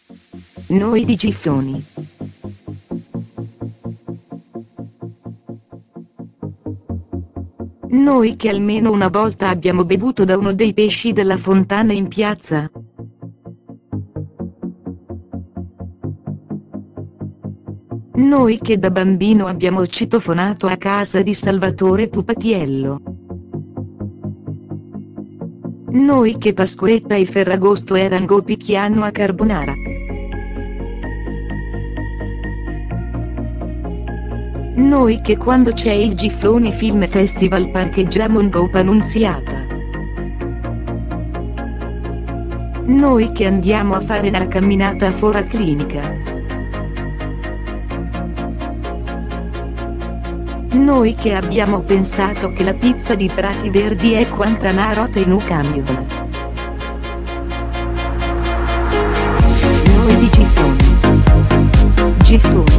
Noi di Giffoni. Noi che almeno una volta abbiamo bevuto da uno dei pesci della fontana in piazza. Noi che da bambino abbiamo citofonato a casa di Salvatore Pupatiello. Noi che Pasquetta e Ferragosto erano picchiano a carbonara. Noi che quando c'è il Giffoni Film Festival parcheggiamo in Coop Annunziata. Noi che andiamo a fare una camminata a Fora Clinica. Noi che abbiamo pensato che la pizza di Prati Verdi è quanta una rota in un camion. Noi di Giffoni. Giffoni.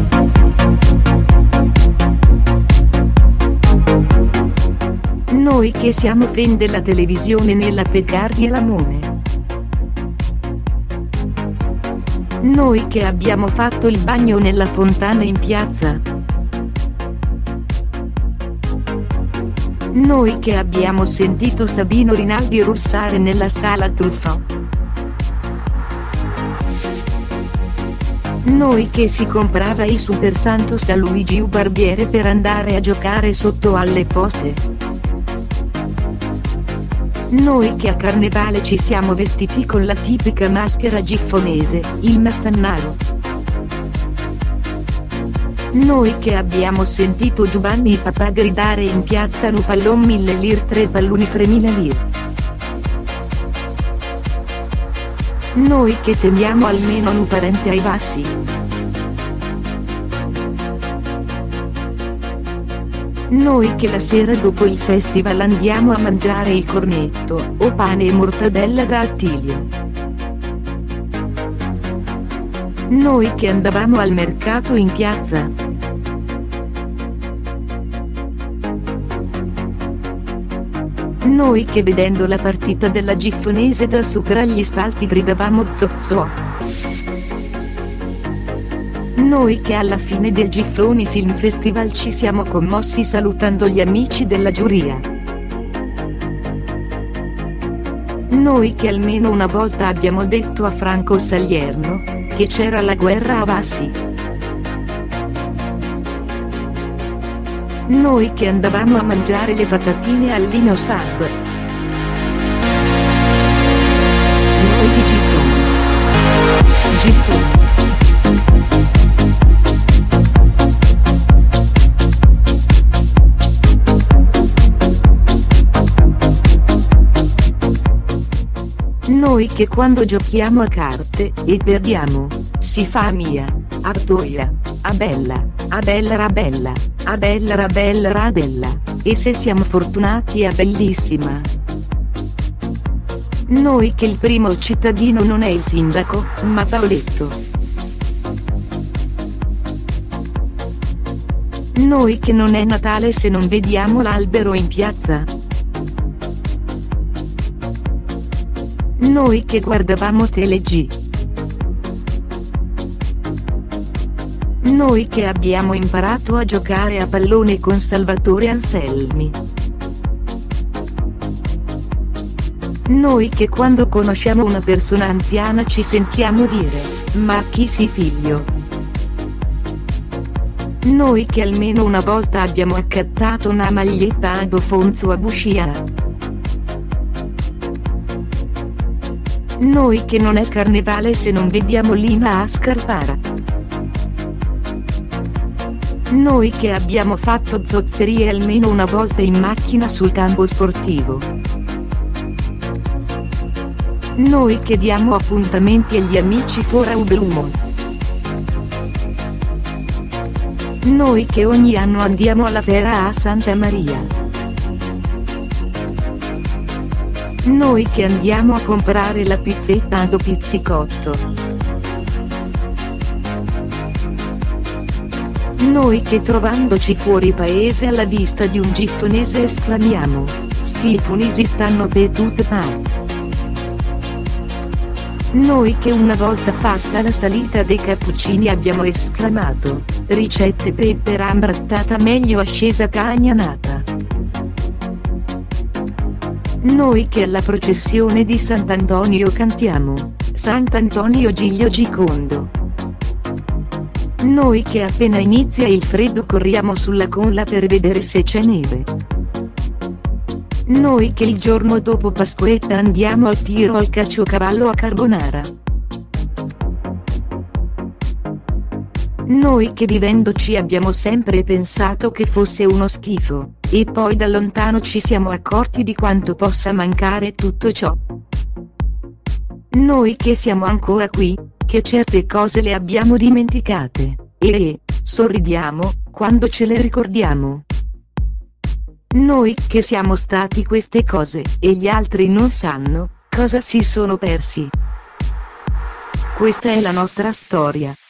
Noi che siamo fan della televisione nella Pecardi e Lamone. Noi che abbiamo fatto il bagno nella fontana in piazza. Noi che abbiamo sentito Sabino Rinaldi russare nella sala Truffaut. Noi che si comprava il Super Santos da Luigi U Barbiere per andare a giocare sotto alle poste. Noi che a Carnevale ci siamo vestiti con la tipica maschera giffonese, il mazzannaro. Noi che abbiamo sentito Giovanni Papà gridare in piazza nu pallon 1000 lir 3 palloni 3000 lir. Noi che teniamo almeno un parente ai bassi. Noi che la sera dopo il festival andiamo a mangiare il cornetto, o pane e mortadella da Attilio. Noi che andavamo al mercato in piazza. Noi che vedendo la partita della Giffonese da sopra gli spalti gridavamo zozzo. Noi che alla fine del Giffoni Film Festival ci siamo commossi salutando gli amici della giuria. Noi che almeno una volta abbiamo detto a Franco Saglierno che c'era la guerra a Vassi. Noi che andavamo a mangiare le patatine al Linos Pub. Noi di Giffoni. Giffoni. Noi che quando giochiamo a carte e perdiamo, si fa mia, Artoia, Abella, Abella Rabella, Abella Rabella Radella, e se siamo fortunati a bellissima. Noi che il primo cittadino non è il sindaco, ma Paoletto. Noi che non è Natale se non vediamo l'albero in piazza. Noi che guardavamo TeleG. Noi che abbiamo imparato a giocare a pallone con Salvatore Anselmi. Noi che quando conosciamo una persona anziana ci sentiamo dire, ma chi si figlio? Noi che almeno una volta abbiamo accattato una maglietta ad Ofonzo a Buscia. Noi che non è Carnevale se non vediamo Lina a Scarpara. Noi che abbiamo fatto zozzerie almeno una volta in macchina sul campo sportivo. Noi che diamo appuntamenti agli amici fora Ublumo. Noi che ogni anno andiamo alla Fera a Santa Maria. Noi che andiamo a comprare la pizzetta ad Pizzicotto. Noi che trovandoci fuori paese alla vista di un giffonese esclamiamo, sti funisi stanno pe tutte parte. Noi che una volta fatta la salita dei cappuccini abbiamo esclamato, ricette peppera ambrattata meglio ascesa cagnanata. Noi che alla processione di Sant'Antonio cantiamo, Sant'Antonio Giglio Gicondo. Noi che appena inizia il freddo corriamo sulla colla per vedere se c'è neve. Noi che il giorno dopo Pasquetta andiamo al tiro al caciocavallo a Carbonara. Noi che vivendoci abbiamo sempre pensato che fosse uno schifo, e poi da lontano ci siamo accorti di quanto possa mancare tutto ciò. Noi che siamo ancora qui, che certe cose le abbiamo dimenticate, e sorridiamo quando ce le ricordiamo. Noi che siamo stati queste cose, e gli altri non sanno cosa si sono persi. Questa è la nostra storia.